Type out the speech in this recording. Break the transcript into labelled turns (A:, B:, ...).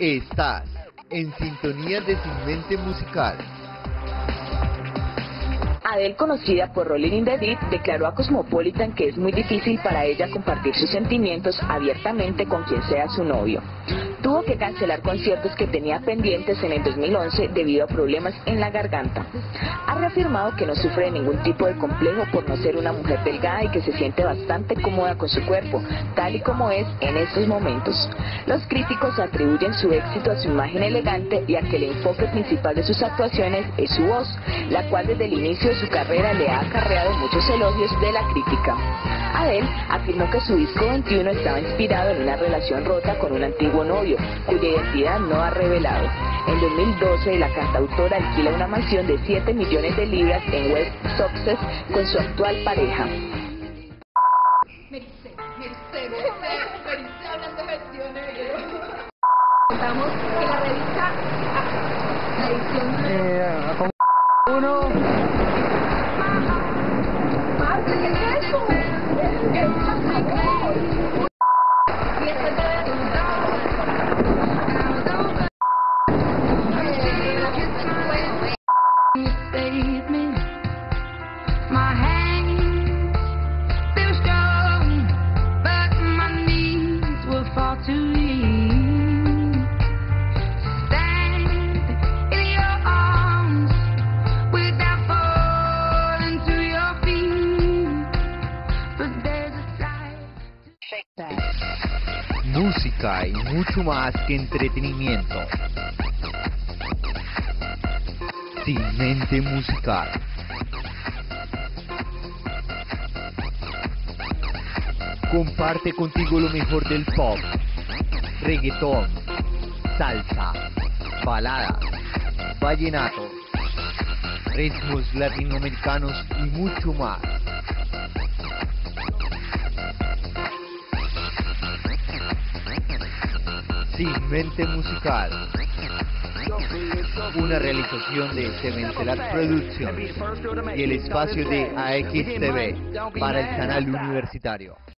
A: Estás en sintonía de Sin Mente Musical.
B: Adele, conocida por Rolling in the Deep, declaró a Cosmopolitan que es muy difícil para ella compartir sus sentimientos abiertamente con quien sea su novio. Tuvo que cancelar conciertos que tenía pendientes en el 2011 debido a problemas en la garganta. Ha reafirmado que no sufre de ningún tipo de complejo por no ser una mujer delgada y que se siente bastante cómoda con su cuerpo, tal y como es en estos momentos. Los críticos atribuyen su éxito a su imagen elegante y a que el enfoque principal de sus actuaciones es su voz, la cual desde el inicio de su carrera le ha acarreado muchos elogios de la crítica. Adele afirmó que su disco 21 estaba inspirado en una relación rota con un antiguo novio, cuya identidad no ha revelado. En 2012, la cantautora alquila una mansión de 7 millones de libras en West Sussex con su actual pareja.
C: Hablando de gestiones. Estamos en la revista, la edición
D: uno.
C: Marta, ¿qué es eso? ¿Qué es
A: Música y mucho más que entretenimiento. Sin Mente Musical. Comparte contigo lo mejor del pop, reggaetón, salsa, baladas, vallenato, ritmos latinoamericanos y mucho más. Sin Mente Musical, una realización de Sevencelat Productions y el espacio de AXTV para el canal universitario.